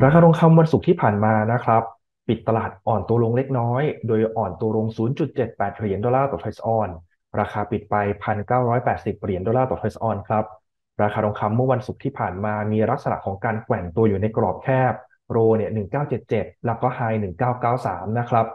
ราคาทองคำวันศุกร์ที่ผ่านมานะครับปิดตลาดอ่อนตัวลงเล็กน้อยโดยอ่อนตัวลง 0.78 เหรียญดอลลาร์ต่อทรัลล์ออนราคาปิดไป1,980เหรียญดอลลาร์ต่อทรัลล์ออนครับราคาทองคำเมื่อวันศุกร์ที่ผ่านมามีลักษณะของการแกว่งตัวอยู่ในกรอบแคบโรเนี่ย1977แล้วก็ไฮ1993นะครับ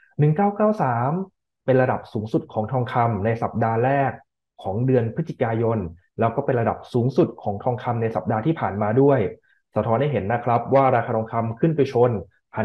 1993เป็นระดับสูงสุดของทองคำในสัปดาห์แรกของเดือนพฤศจิกายนแล้วก็เป็นระดับสูงสุดของทองคำในสัปดาห์ที่ผ่านมาด้วย สะท้อนให้เห็นนะครับว่าราคาทองคำขึ้นไปชน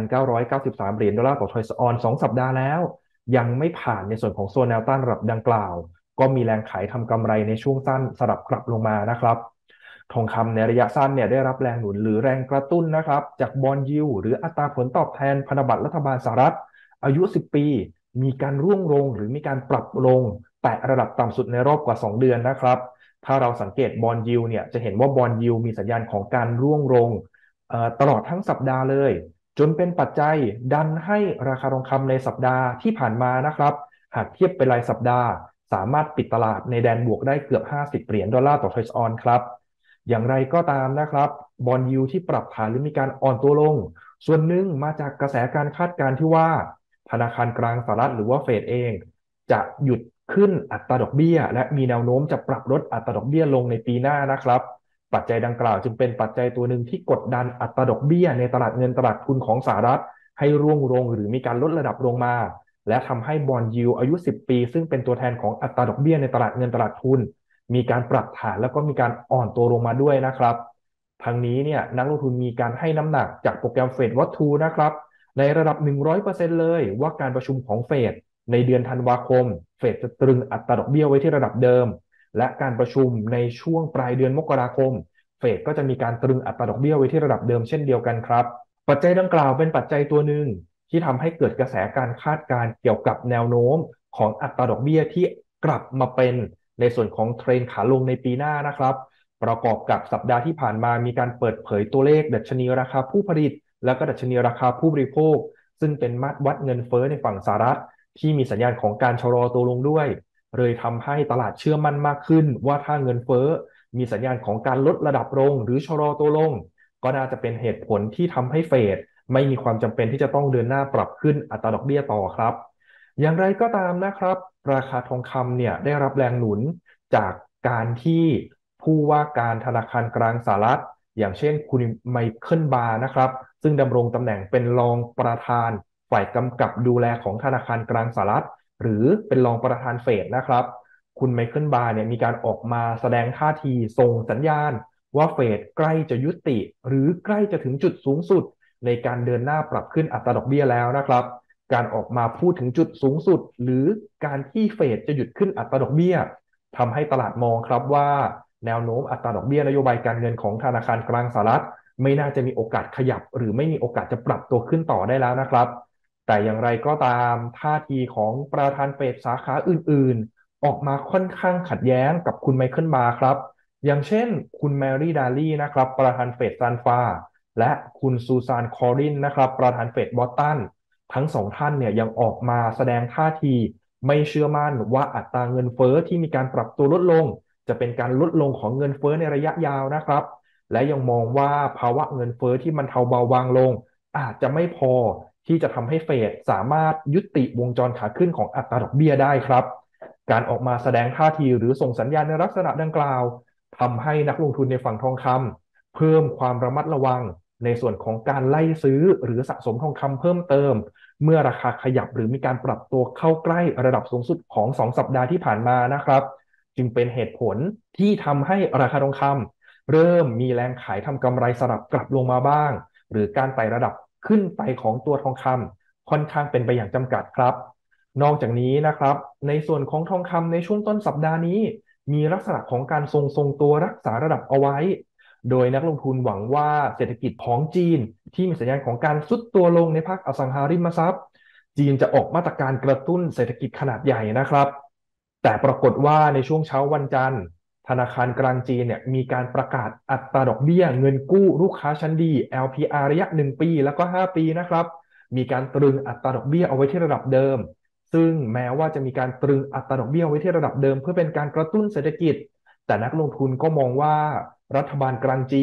1,993เหรียญดอลลาร์ต่อทรัลล์ออน2 สัปดาห์แล้วยังไม่ผ่านในส่วนของโซนแนวต้านระดับดังกล่าวก็มีแรงขายทำกำไรในช่วงสั้นสลับกลับลงมานะครับทองคำในระยะสั้นเนี่ยได้รับแรงหนุนหรือแรงกระตุ้นนะครับจากบอนด์ยิลด์หรืออัตราผลตอบแทนพันธบัตรรัฐบาลสหรัฐอายุ10ปีมีการร่วงลงหรือมีการปรับลงแตะระดับต่ำสุดในรอบกว่า2 เดือนนะครับ ถ้าเราสังเกตบอนด์ยิลเนี่ยจะเห็นว่าบอนด์ยิลมีสัญญาณของการร่วงลงตลอดทั้งสัปดาห์เลยจนเป็นปัจจัยดันให้ราคาทองคำในสัปดาห์ที่ผ่านมานะครับหากเทียบเป็นรายสัปดาห์สามารถปิดตลาดในแดนบวกได้เกือบ50เหรียญดอลลาร์ต่อทรัลล์ออนครับอย่างไรก็ตามนะครับบอนด์ยิลที่ปรับฐานหรือมีการอ่อนตัวลงส่วนหนึ่งมาจากกระแสการคาดการณ์ที่ว่าธนาคารกลางสหรัฐหรือว่าเฟดเองจะหยุดขึ้นอัตราดอกเบี้ยและมีแนวโน้มจะปรับลดอัตราดอกเบี้ยลงในปีหน้านะครับปัจจัยดังกล่าวจึงเป็นปัจจัยตัวหนึ่งที่กดดันอัตราดอกเบี้ยในตลาดเงินตลาดทุนของสหรัฐให้ร่วงลงหรือมีการลดระดับลงมาและทำให้บอนด์ยิลด์อายุ10ปีซึ่งเป็นตัวแทนของอัตราดอกเบี้ยในตลาดเงินตลาดทุนมีการปรับฐานแล้วก็มีการอ่อนตัวลงมาด้วยนะครับทางนี้เนี่ยนักลงทุนมีการให้น้ำหนักจากโปรแกรมเฟดวัตถุนะครับในระดับ100%เลยว่าการประชุมของเฟด ในเดือนธันวาคมเฟดจะตรึงอัตราดอกเบี้ยไว้ที่ระดับเดิมและการประชุมในช่วงปลายเดือนมกราคมเฟดก็จะมีการตรึงอัตราดอกเบี้ยไว้ที่ระดับเดิมเช่นเดียวกันครับปัจจัยดังกล่าวเป็นปัจจัยตัวหนึ่งที่ทำให้เกิดกระแสการคาดการณ์เกี่ยวกับแนวโน้มของอัตราดอกเบี้ยที่กลับมาเป็นในส่วนของเทรนขาลงในปีหน้านะครับประกอบกับสัปดาห์ที่ผ่านมามีการเปิดเผยตัวเลขดัชนีราคาผู้ผลิตและก็ดัชนีราคาผู้บริโภคซึ่งเป็นมาตรวัดเงินเฟ้อในฝั่งสหรัฐ ที่มีสัญญาณของการชะลอตัวลงด้วยเลยทำให้ตลาดเชื่อมั่นมากขึ้นว่าถ้าเงินเฟ้อมีสัญญาณของการลดระดับลงหรือชะลอตัวลงก็น่าจะเป็นเหตุผลที่ทำให้เฟดไม่มีความจำเป็นที่จะต้องเดินหน้าปรับขึ้นอัตราดอกเบี้ยต่อครับอย่างไรก็ตามนะครับราคาทองคำเนี่ยได้รับแรงหนุนจากการที่ผู้ว่าการธนาคารกลางสหรัฐอย่างเช่นคุณไมเคิลบาร์นะครับซึ่งดำรงตำแหน่งเป็นรองประธาน ฝ่ายกำกับดูแลของธนาคารกลางสหรัฐหรือเป็นรองประธานเฟดนะครับคุณไมเคิลบาร์เนี่ยมีการออกมาแสดงท่าทีส่งสัญญาณว่าเฟดใกล้จะยุติหรือใกล้จะถึงจุดสูงสุดในการเดินหน้าปรับขึ้นอัตราดอกเบี้ยแล้วนะครับการออกมาพูดถึงจุดสูงสุดหรือการที่เฟดจะหยุดขึ้นอัตราดอกเบี้ยทำให้ตลาดมองครับว่าแนวโน้มอัตราดอกเบี้ยนโยบายการเงินของธนาคารกลางสหรัฐไม่น่าจะมีโอกาสขยับหรือไม่มีโอกาสจะปรับตัวขึ้นต่อได้แล้วนะครับ แต่อย่างไรก็ตามท่าทีของประธานเฟดสาขาอื่นๆออกมาค่อนข้างขัดแย้งกับคุณไมเคิลบาร์ครับอย่างเช่นคุณแมรี่ดาลีนะครับประธานเฟดซานฟาและคุณซูซานคอรินนะครับประธานเฟดบอสตันทั้งสองท่านเนี่ยยังออกมาแสดงท่าทีไม่เชื่อมั่นว่าอัตราเงินเฟ้อที่มีการปรับตัวลดลงจะเป็นการลดลงของเงินเฟ้อในระยะยาวนะครับและยังมองว่าภาวะเงินเฟ้อที่มันเทาเบาบางลงอาจจะไม่พอ ที่จะทำให้เฟดสามารถยุติวงจรขาขึ้นของอัตราดอกเบี้ยได้ครับการออกมาแสดงท่าทีหรือส่งสัญญาณในลักษณะดังกล่าวทำให้นักลงทุนในฝั่งทองคำเพิ่มความระมัดระวังในส่วนของการไล่ซื้อหรือสะสมทองคำเพิ่มเติมเมื่อราคาขยับหรือมีการปรับตัวเข้าใกล้ระดับสูงสุดของ2 สัปดาห์ที่ผ่านมานะครับจึงเป็นเหตุผลที่ทำให้ราคาทองคำเริ่มมีแรงขายทำกำไรสลับกลับลงมาบ้างหรือการไต่ระดับ ขึ้นไปของตัวทองคำค่อนข้างเป็นไปอย่างจำกัดครับนอกจากนี้นะครับในส่วนของทองคำในช่วงต้นสัปดาห์นี้มีลักษณะของการทรงตัวรักษาระดับเอาไว้โดยนักลงทุนหวังว่าเศรษฐกิจของจีนที่มีสัญญาณของการทรุดตัวลงในภาคอสังหาริมทรัพย์จีนจะออกมาตรการกระตุ้นเศรษฐกิจขนาดใหญ่นะครับแต่ปรากฏว่าในช่วงเช้าวันจันทร์ธนาคารกลางจีนเนี่ยมีการประกาศอัตราดอกเบี้ยเงินกู้ลูกค้าชั้นดี LPR ระยะ1ปีแล้วก็5ปีนะครับมีการตรึงอัตราดอกเบี้ยเอาไว้ที่ระดับเดิมซึ่งแม้ว่าจะมีการตรึงอัตราดอกเบี้ยไว้ที่ระดับเดิมเพื่อเป็นการกระตุ้นเศรษฐกิจแต่นักลงทุนก็มองว่ารัฐบาลกลางจีน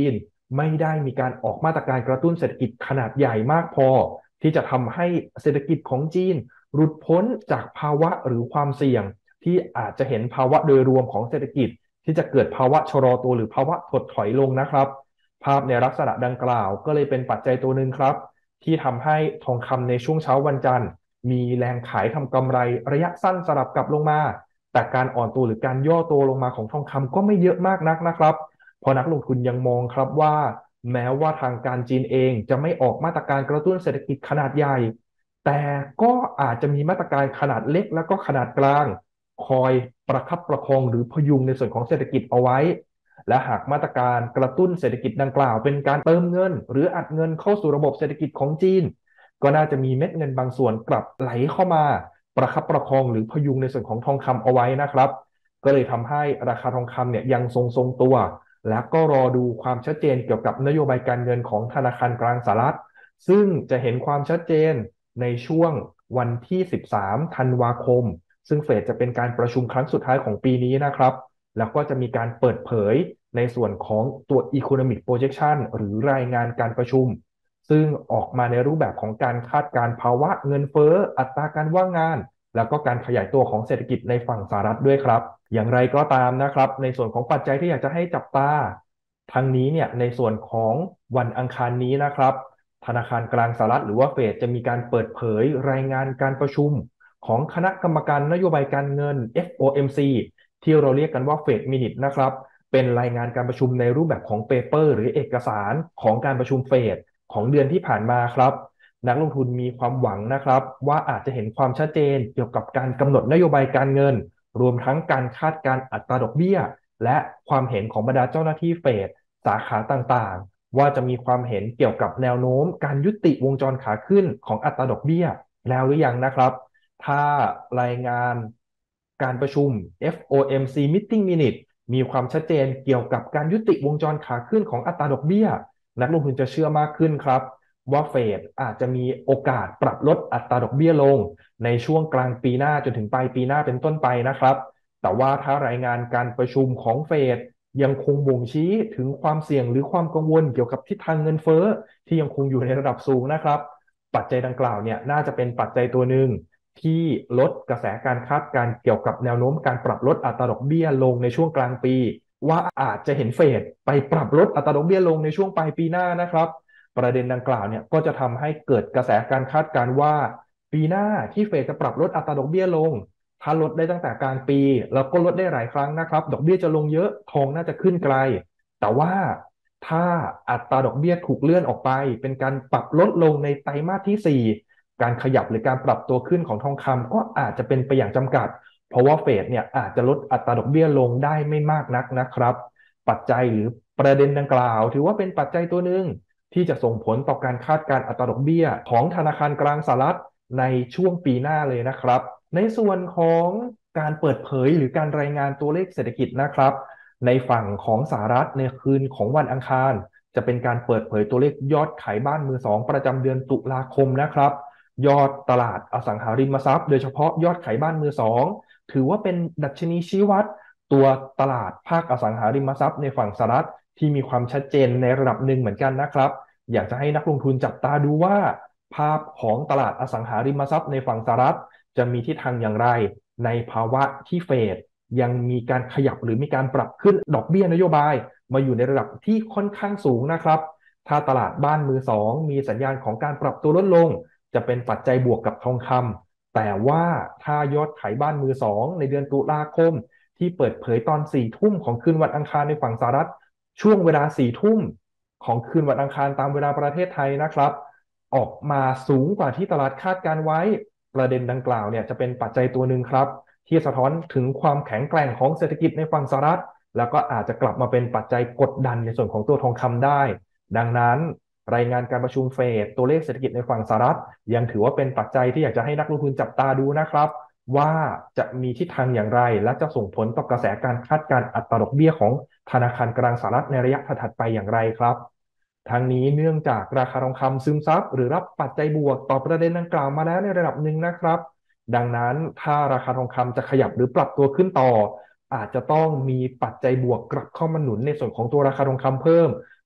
ไม่ได้มีการออกมาตรการกระตุ้นเศรษฐกิจขนาดใหญ่มากพอที่จะทำให้เศรษฐกิจของจีนหลุดพ้นจากภาวะหรือความเสี่ยงที่อาจจะเห็นภาวะโดยรวมของเศรษฐกิจที่จะเกิดภาวะชะลอตัวหรือภาวะถดถอยลงนะครับภาพในลักษณะดังกล่าวก็เลยเป็นปัจจัยตัวหนึ่งครับที่ทำให้ทองคำในช่วงเช้าวันจันทร์มีแรงขายทำกำไรระยะสั้นสลับกลับลงมาแต่การอ่อนตัวหรือการย่อตัวลงมาของทองคำก็ไม่เยอะมากนักนะครับเพราะนักลงทุนยังมองครับว่าแม้ว่าทางการจีนเองจะไม่ออกมาตรการกระตุ้นเศรษฐกิจขนาดใหญ่แต่ก็อาจจะมีมาตรการขนาดเล็กแล้วก็ขนาดกลางคอยประคับประคองหรือพยุงในส่วนของเศรษฐกิจเอาไว้และหากมาตรการกระตุ้นเศรษฐกิจดังกล่าวเป็นการเติมเงินหรืออัดเงินเข้าสู่ระบบเศรษฐกิจของจีนก็น่าจะมีเม็ดเงินบางส่วนกลับไหลเข้ามาประคับประคองหรือพยุงในส่วนของทองคำเอาไว้นะครับก็เลยทำให้ราคาทองคำเนี่ยยังทรงตัวและก็รอดูความชัดเจนเกี่ยวกับนโยบายการเงินของธนาคารกลางสหรัฐซึ่งจะเห็นความชัดเจนในช่วงวันที่13ธันวาคมซึ่งเฟดจะเป็นการประชุมครั้งสุดท้ายของปีนี้นะครับแล้วก็จะมีการเปิดเผยในส่วนของตัว Economic Projection หรือรายงานการประชุมซึ่งออกมาในรูปแบบของการคาดการณ์ภาวะเงินเฟ้ออัตราการว่างงานแล้วก็การขยายตัวของเศรษฐกิจในฝั่งสหรัฐด้วยครับอย่างไรก็ตามนะครับในส่วนของปัจจัยที่อยากจะให้จับตาทั้งนี้เนี่ยในส่วนของวันอังคารนี้นะครับธนาคารกลางสหรัฐหรือว่าเฟดจะมีการเปิดเผยรายงานการประชุมของคณะกรรมการนโยบายการเงิน FOMC ที่เราเรียกกันว่าเฟดมินิทนะครับเป็นรายงานการประชุมในรูปแบบของเปเปอร์หรือเอกสารของการประชุมเฟดของเดือนที่ผ่านมาครับนักลงทุนมีความหวังนะครับว่าอาจจะเห็นความชัดเจนเกี่ยวกับการกำหนดนโยบายการเงินรวมทั้งการคาดการณ์อัตราดอกเบี้ยและความเห็นของบรรดาเจ้าหน้าที่เฟดสาขาต่างๆว่าจะมีความเห็นเกี่ยวกับแนวโน้มการยุติวงจรขาขึ้นของอัตราดอกเบี้ยแล้วหรือยังนะครับถ้ารายงานการประชุม FOMC Meeting Minute มีความชัดเจนเกี่ยวกับการยุติวงจรขาขึ้นของอัตราดอกเบี้ยนักลงทุนจะเชื่อมากขึ้นครับว่าเฟดอาจจะมีโอกาสปรับลดอัตราดอกเบี้ยลงในช่วงกลางปีหน้าจนถึงปลายปีหน้าเป็นต้นไปนะครับแต่ว่าถ้ารายงานการประชุมของเฟดยังคงบ่งชี้ถึงความเสี่ยงหรือความกังวลเกี่ยวกับทิศทางเงินเฟ้อที่ยังคงอยู่ในระดับสูงนะครับปัจจัยดังกล่าวเนี่ยน่าจะเป็นปัจจัยตัวหนึ่งที่ลดกระแสการคาดการณ์เกี่ยวกับแนวโน้มการปรับลดอัตราดอกเบี้ยลงในช่วงกลางปีว่าอาจจะเห็นเฟดไปปรับลดอัตราดอกเบี้ยลงในช่วงปลายปีหน้านะครับประเด็นดังกล่าวเนี่ยก็จะทำให้เกิดกระแสการคาดการณ์ว่าปีหน้าที่เฟดจะปรับลดอัตราดอกเบี้ยลงถ้าลดได้ตั้งแต่กลางปีแล้วก็ลดได้หลายครั้งนะครับดอกเบี้ยจะลงเยอะทองน่าจะขึ้นไกลแต่ว่าถ้าอัตราดอกเบี้ยถูกเลื่อนออกไปเป็นการปรับลดลงในไตรมาสที่ 4การขยับหรือการปรับตัวขึ้นของทองคำก็อาจจะเป็นไปอย่างจำกัดเพราะว่าเฟดเนี่ยอาจจะลดอัตราดอกเบี้ยลงได้ไม่มากนักนะครับปัจจัยหรือประเด็นดังกล่าวถือว่าเป็นปัจจัยตัวหนึ่งที่จะส่งผลต่อการคาดการณ์อัตราดอกเบี้ยของธนาคารกลางสหรัฐในช่วงปีหน้าเลยนะครับในส่วนของการเปิดเผยหรือการรายงานตัวเลขเศรษฐกิจนะครับในฝั่งของสหรัฐในคืนของวันอังคารจะเป็นการเปิดเผยตัวเลขยอดขายบ้านมือสองประจำเดือนตุลาคมนะครับ ยอดตลาดอสังหาริมทรัพย์โดยเฉพาะยอดขายบ้านมือสองถือว่าเป็นดัชนีชี้วัดตัวตลาดภาคอสังหาริมทรัพย์ในฝั่งสหรัฐที่มีความชัดเจนในระดับหนึ่งเหมือนกันนะครับอยากจะให้นักลงทุนจับตาดูว่าภาพของตลาดอสังหาริมทรัพย์ในฝั่งสหรัฐจะมีทิศทางอย่างไรในภาวะที่เฟดยังมีการขยับหรือมีการปรับขึ้นดอกเบี้ยนโยบายมาอยู่ในระดับที่ค่อนข้างสูงนะครับถ้าตลาดบ้านมือสองมีสัญญาณของการปรับตัวลดลงจะเป็นปัจจัยบวกกับทองคำแต่ว่าถ้ายอดขายบ้านมือสองในเดือนตุลาคมที่เปิดเผยตอน4 ทุ่มของคืนวันอังคารในฝั่งสหรัฐช่วงเวลา4 ทุ่มของคืนวันอังคารตามเวลาประเทศไทยนะครับออกมาสูงกว่าที่ตลาดคาดการไว้ประเด็นดังกล่าวเนี่ยจะเป็นปัจจัยตัวหนึ่งครับที่สะท้อนถึงความแข็งแกร่งของเศรษฐกิจในฝั่งสหรัฐแล้วก็อาจจะกลับมาเป็นปัจจัยกดดันในส่วนของตัวทองคำได้ดังนั้นรายงานการประชุมเฟดตัวเลขเศรษฐกิจในฝั่งสหรัฐยังถือว่าเป็นปัจจัยที่อยากจะให้นักลงทุนจับตาดูนะครับว่าจะมีทิศทางอย่างไรและจะส่งผลต่อกระแสการคาดการณ์อัตราดอกเบี้ยของธนาคารกลางสหรัฐในระยะถัดไปอย่างไรครับทั้งนี้เนื่องจากราคาทองคำซึมซับหรือรับปัจจัยบวกต่อประเด็นดังกล่าวมาแล้วในระดับหนึ่งนะครับดังนั้นถ้าราคาทองคำจะขยับหรือปรับตัวขึ้นต่ออาจจะต้องมีปัจจัยบวกกลับเข้ามาหนุนในส่วนของตัวราคาทองคำเพิ่ม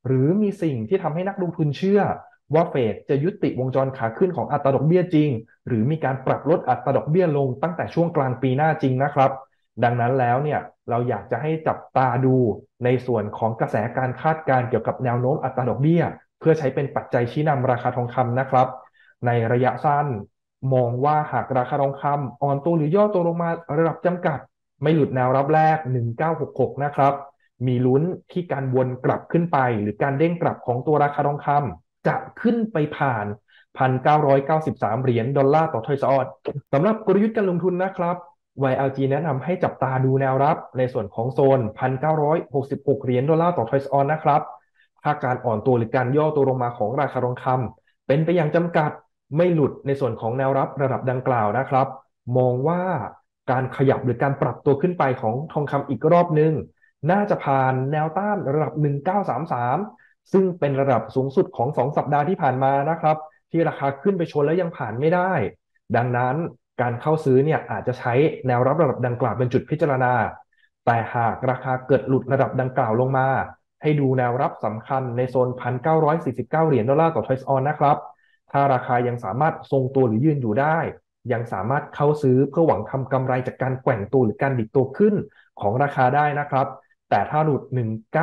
หรือมีสิ่งที่ทำให้นักลงทุนเชื่อว่าเฟดจะยุติวงจรขาขึ้นของอัตราดอกเบี้ยจริงหรือมีการปรับลดอัตราดอกเบี้ยลงตั้งแต่ช่วงกลางปีหน้าจริงนะครับดังนั้นแล้วเนี่ยเราอยากจะให้จับตาดูในส่วนของกระแสการคาดการณ์เกี่ยวกับแนวโน้มอัตราดอกเบี้ยเพื่อใช้เป็นปัจจัยชี้นำราคาทองคำนะครับในระยะสั้นมองว่าหากราคาทองคำอ่อนตัวหรือย่อตัวลงมาระดับจำกัดไม่หลุดแนวรับแรก1966นะครับมีลุ้นที่การวนกลับขึ้นไปหรือการเด้งกลับของตัวราคาทองคำจะขึ้นไปผ่าน1,993 เหรียญดอลลาร์ต่อทอยส์ออนซ์สำหรับกลยุทธ์การลงทุนนะครับ YLG แนะนำให้จับตาดูแนวรับในส่วนของโซน1,966 เหรียญดอลลาร์ต่อทอยส์ออนซ์นะครับถ้าการอ่อนตัวหรือการย่อตัวลงมาของราคาทองคำเป็นไปอย่างจำกัดไม่หลุดในส่วนของแนวรับระดับดังกล่าวนะครับมองว่าการขยับหรือการปรับตัวขึ้นไปของทองคำอีกรอบนึงน่าจะผ่านแนวต้านระดับ1933ซึ่งเป็นระดับสูงสุดของ2สัปดาห์ที่ผ่านมานะครับที่ราคาขึ้นไปชนแล้วยังผ่านไม่ได้ดังนั้นการเข้าซื้อเนี่ยอาจจะใช้แนวรับระดับดังกล่าวเป็นจุดพิจารณาแต่หากราคาเกิดหลุดระดับดังกล่าวลงมาให้ดูแนวรับสำคัญในโซน1,949 เหรียญดอลลาร์ต่อทอยส์ออนนะครับถ้าราคายังสามารถทรงตัวหรือยืนอยู่ได้ยังสามารถเข้าซื้อเพื่อหวังทำกำไรจากการแกว่งตัวหรือการดิดตัวขึ้นของราคาได้นะครับแต่ถ้าหลุด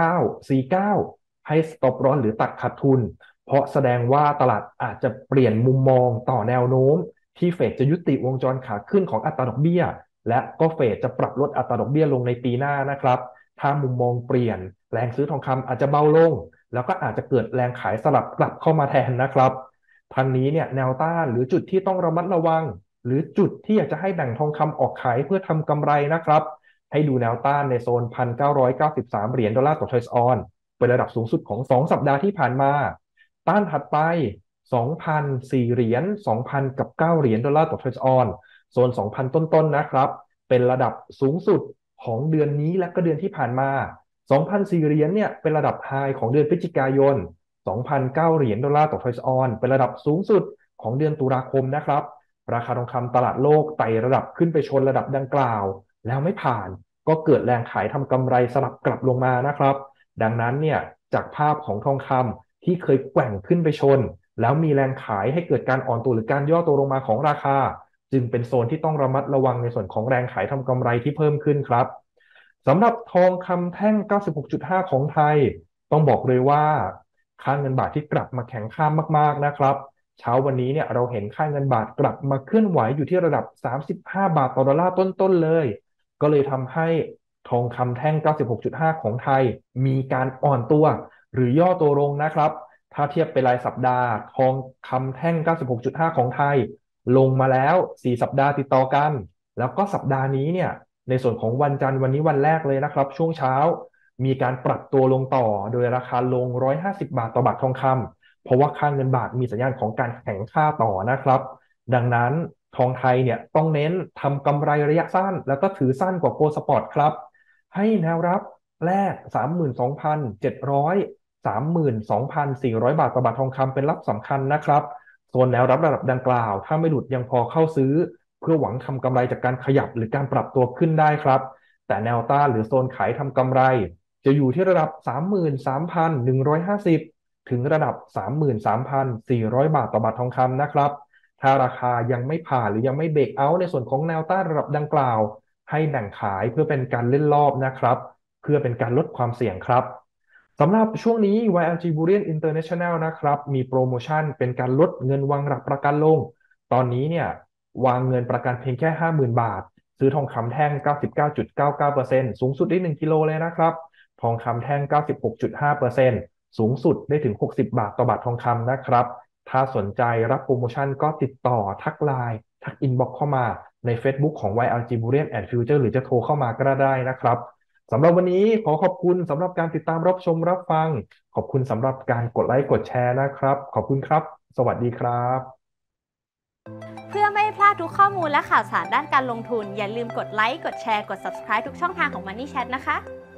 1949ให้ stop loss หรือตัดขาดทุนเพราะแสดงว่าตลาดอาจจะเปลี่ยนมุมมองต่อแนวโน้มที่เฟดจะยุติวงจรขาขึ้นของอัตราดอกเบี้ยและก็เฟดจะปรับลดอัตราดอกเบี้ยลงในปีหน้านะครับถ้ามุมมองเปลี่ยนแรงซื้อทองคำอาจจะเบาลงแล้วก็อาจจะเกิดแรงขายสลับกลับเข้ามาแทนนะครับทางนี้เนี่ยแนวต้านหรือจุดที่ต้องระมัดระวังหรือจุดที่อยากจะให้แบ่งทองคำออกขายเพื่อทำกำไรนะครับให้ดูแนวต้านในโซน1,993 เหรียญดอลลาร์ต่อทอยส์ออนซ์เป็นระดับสูงสุดของ2สัปดาห์ที่ผ่านมาต้านถัดไป2,004 เหรียญ2,000กับ9เหรียญดอลลาร์ต่อทอยส์ออนซ์โซน 2,000 ต้นๆนะครับเป็นระดับสูงสุดของเดือนนี้และก็เดือนที่ผ่านมา2,004 เหรียญเนี่ยเป็นระดับไฮของเดือนพฤศจิกายน2,009 เหรียญดอลลาร์ต่อทอยส์ออนซ์เป็นระดับสูงสุดของเดือนตุลาคมนะครับราคาทองคำตลาดโลกไต่ระดับขึ้นไปชนระดับดังกล่าวแล้วไม่ผ่านก็เกิดแรงขายทำกำไรสลับกลับลงมานะครับดังนั้นเนี่ยจากภาพของทองคำที่เคยแกว่งขึ้นไปชนแล้วมีแรงขายให้เกิดการอ่อนตัวหรือการย่อตัวลงมาของราคาจึงเป็นโซนที่ต้องระมัดระวังในส่วนของแรงขายทำกำไรที่เพิ่มขึ้นครับสำหรับทองคำแท่ง 96.5 ของไทยต้องบอกเลยว่าค่าเงินบาทที่กลับมาแข็งค่ามากๆนะครับเช้าวันนี้เนี่ยเราเห็นค่าเงินบาทกลับมาเคลื่อนไหวอยู่ที่ระดับ35 บาทต่อดอลลาร์ต้นๆเลยก็เลยทำให้ทองคำแท่ง 96.5 ของไทยมีการอ่อนตัวหรือย่อตัวลงนะครับถ้าเทียบเป็นรายสัปดาห์ทองคำแท่ง 96.5 ของไทยลงมาแล้ว4สัปดาห์ติดต่อกันแล้วก็สัปดาห์นี้เนี่ยในส่วนของวันจันทร์วันนี้วันแรกเลยนะครับช่วงเช้ามีการปรับตัวลงต่อโดยราคาลง150 บาทต่อบาททองคำเพราะว่าค่าเงินบาทมีสัญญาณของการแข็งค่าต่อนะครับดังนั้นทองไทยเนี่ยต้องเน้นทำกำไรระยะสั้นแล้วก็ถือสั้นกว่าโกลด์สปอร์ตครับให้แนวรับแรก 32,700 32,400 บาทต่อบาททองคำเป็นรับสำคัญนะครับส่วนแนวรับระดับดังกล่าวถ้าไม่หลุดยังพอเข้าซื้อเพื่อหวังทำกำไรจากการขยับหรือการปรับตัวขึ้นได้ครับแต่แนวต้านหรือโซนขายทำกำไรจะอยู่ที่ระดับ 33,150 ถึงระดับ 33,400 บาทต่อบาททองคำนะครับถ้าราคายังไม่ผ่านหรือยังไม่เบรกเอาท์ในส่วนของแนวต้านระดับดังกล่าวให้แบ่งขายเพื่อเป็นการเล่นรอบนะครับเพื่อเป็นการลดความเสี่ยงครับสำหรับช่วงนี้ YLG Bullion International นะครับมีโปรโมชั่นเป็นการลดเงินวางหลักประกันลงตอนนี้เนี่ยวางเงินประกันเพียงแค่ 50,000 บาทซื้อทองคำแท่ง 99.99% สูงสุดได้1กิโลเลยนะครับทองคำแท่ง 96.5%สูงสุดได้ถึง60 บาทต่อบาททองคำนะครับถ้าสนใจรับโปรโมชั่นก็ติดต่อทักไลน์ทักอินบ็อกซ์เข้ามาใน Facebook ของ YLG Bullion and Future หรือจะโทรเข้ามาก็ได้นะครับสำหรับวันนี้ขอขอบคุณสำหรับการติดตามรับชมรับฟังขอบคุณสำหรับการกดไลค์กดแชร์นะครับขอบคุณครับสวัสดีครับเพื่อไม่พลาดทุกข้อมูลและข่าวสารด้านการลงทุนอย่าลืมกดไลค์กดแชร์กด Subscribe ทุกช่องทางของ Money Chat นะคะ